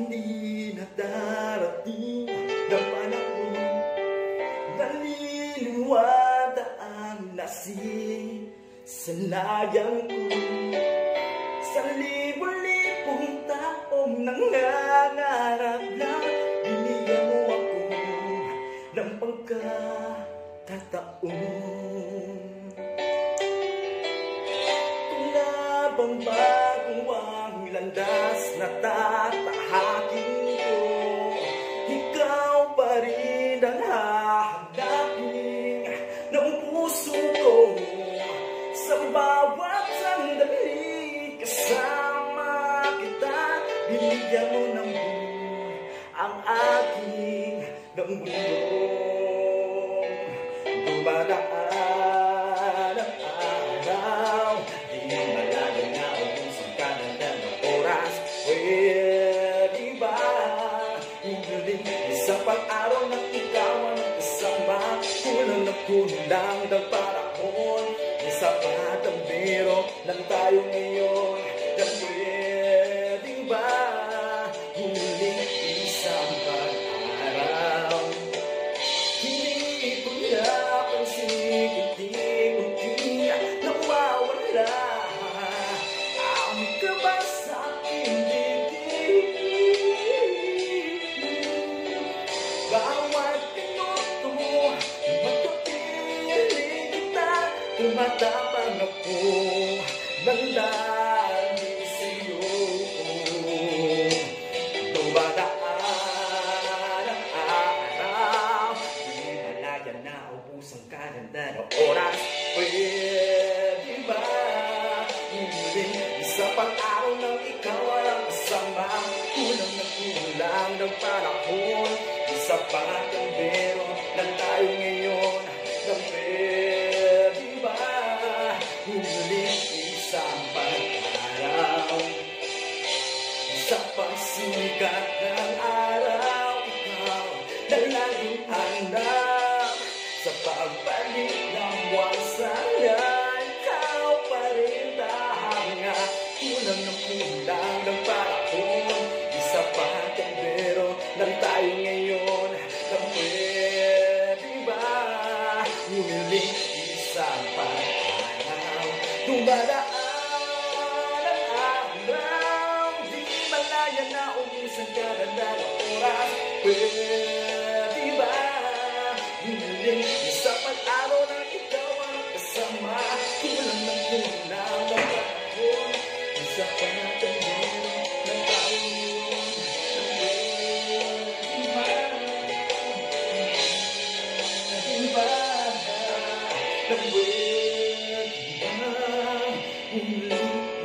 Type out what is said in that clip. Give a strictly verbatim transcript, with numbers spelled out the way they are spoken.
hindi na darating na panahon, naniniwala ang nasisanayan ko. Sa libo-libong taong nangangarap na binigyan mo ako ng pagkakataon. Kung nga bang bagong ang landas na tatahakin ko, ikaw pa rin ang hahanapin ng puso ko. Sa bawat sandali kasama kita, binigyan mo ng buhay ang aking ng mundo. Dumadaan ang araw, di malayo na ubusang ka na ng oras. Pwede ba umuling isa pang araw na ikaw ang kasama? Kulang na kulang ng panahon, isa pa ang biro lang tayo ngayon. Na pwede ba umuling isang pang-araw? Hindi ko napansin, unti-unti nawawala ang kaba sa aking dibdib. Bawat minuto magkapiling kita, tumatapang ako ng dahil sa'yo. Dumadaan ang araw, di malaya na ubus ang kalenda ng oras. Pwede ba umuling isa pang araw nang ikaw ang kasama? Kulang na kulang ng panahon, isa pa ang biro lang tayo ngayon. Na pwede ba umuling isang pag-araw? Sa pagsikat ng araw, ikaw na laging hanap. Sa pagbalik ng wansaya, ikaw pa rin tanga. Kulang ng kulang ng panahon, isa pa ang biro lang tayo ngayon. Na pwede ba umuling isang pag-araw? Dumadaan ang araw, di malaya na umisang ka na ng oras. Pwede ba umuling isa pang araw na ikaw ang kasama? Kulang na kulang ng panahon, isa pa ang biro lang tayo ngayon. Na pwede ba umuling